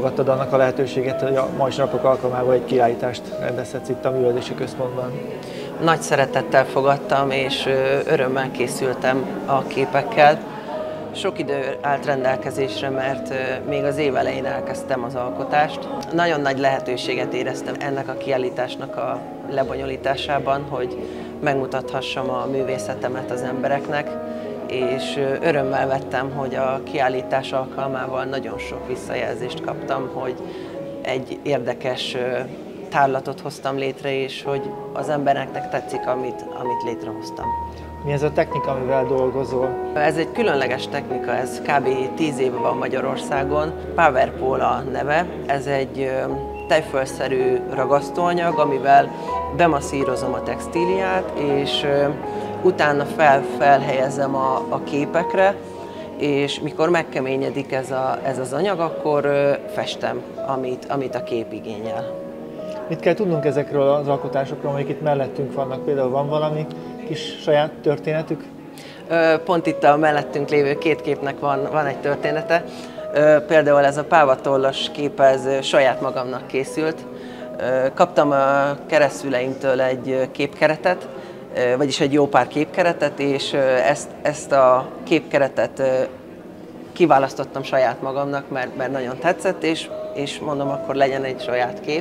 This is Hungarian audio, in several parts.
elfogadtad annak a lehetőséget, hogy a Majstra Napok alkalmából egy kiállítást rendezhetsz itt a Művelődési Központban? Nagy szeretettel fogadtam, és örömmel készültem a képekkel. Sok idő állt rendelkezésre, mert még az év elején elkezdtem az alkotást. Nagyon nagy lehetőséget éreztem ennek a kiállításnak a lebonyolításában, hogy megmutathassam a művészetemet az embereknek, és örömmel vettem, hogy a kiállítás alkalmával nagyon sok visszajelzést kaptam, hogy egy érdekes tárlatot hoztam létre, és hogy az embereknek tetszik, amit létrehoztam. Mi ez a technika, amivel dolgozol? Ez egy különleges technika, ez kb. 10 éve van Magyarországon. Powerpole a neve. Ez egy tejfölszerű ragasztóanyag, amivel bemasszírozom a textíliát, és utána felhelyezem a képekre, és mikor megkeményedik ez az anyag, akkor festem, amit a kép igényel. Mit kell tudnunk ezekről az alkotásokról, amik itt mellettünk vannak? Például van valami kis saját történetük? Pont itt a mellettünk lévő két képnek van egy története. Például ez a pávatollas kép, ez saját magamnak készült. Kaptam a keresztszüleimtől egy képkeretet, vagyis egy jó pár képkeretet, és ezt a képkeretet kiválasztottam saját magamnak, mert nagyon tetszett, és mondom, akkor legyen egy saját kép.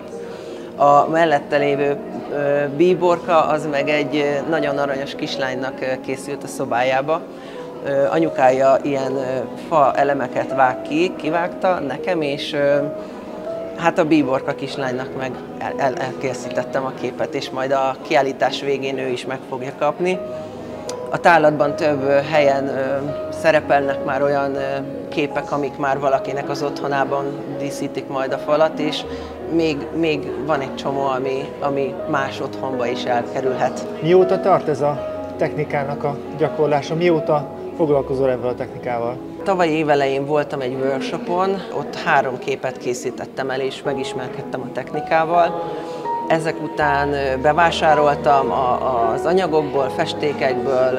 A mellette lévő bíborka, az meg egy nagyon aranyos kislánynak készült a szobájába. Anyukája ilyen fa elemeket kivágta nekem, és hát a bíborka kislánynak meg elkészítettem a képet, és majd a kiállítás végén ő is meg fogja kapni. A tárlatban több helyen szerepelnek már olyan képek, amik már valakinek az otthonában díszítik majd a falat, és még van egy csomó, ami más otthonba is elkerülhet. Mióta tart ez a technikának a gyakorlása? Mióta foglalkozol ezzel a technikával? Tavaly évelején voltam egy workshopon, ott 3 képet készítettem el, és megismerkedtem a technikával. Ezek után bevásároltam az anyagokból, festékekből,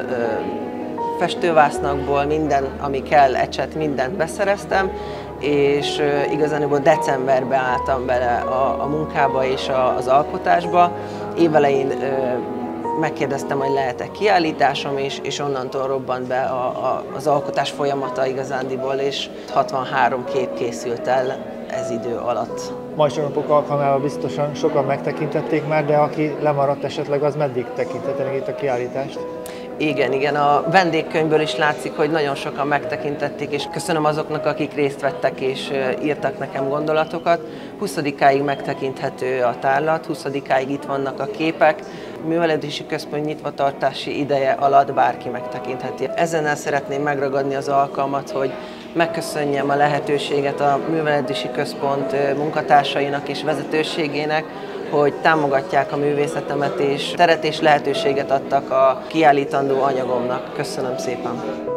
festővásznakból, minden, ami kell, ecset, mindent beszereztem, és igazából decemberben álltam bele a munkába és az alkotásba. Évelején megkérdeztem, hogy lehet-e kiállításom, és onnantól robbant be az alkotás folyamata igazándiból, és 63 kép készült el ez idő alatt. Majstra Napok alkalmával biztosan sokan megtekintették már, de aki lemaradt esetleg, az meddig tekintheti meg itt a kiállítást? Igen, a vendégkönyvből is látszik, hogy nagyon sokan megtekintették, és köszönöm azoknak, akik részt vettek és írtak nekem gondolatokat. 20-áig megtekinthető a tárlat, 20-áig itt vannak a képek. A Művelődési Központ nyitvatartási ideje alatt bárki megtekintheti. Ezennel szeretném megragadni az alkalmat, hogy megköszönjem a lehetőséget a Művelődési Központ munkatársainak és vezetőségének, hogy támogatják a művészetemet, és teret és lehetőséget adtak a kiállítandó anyagomnak. Köszönöm szépen!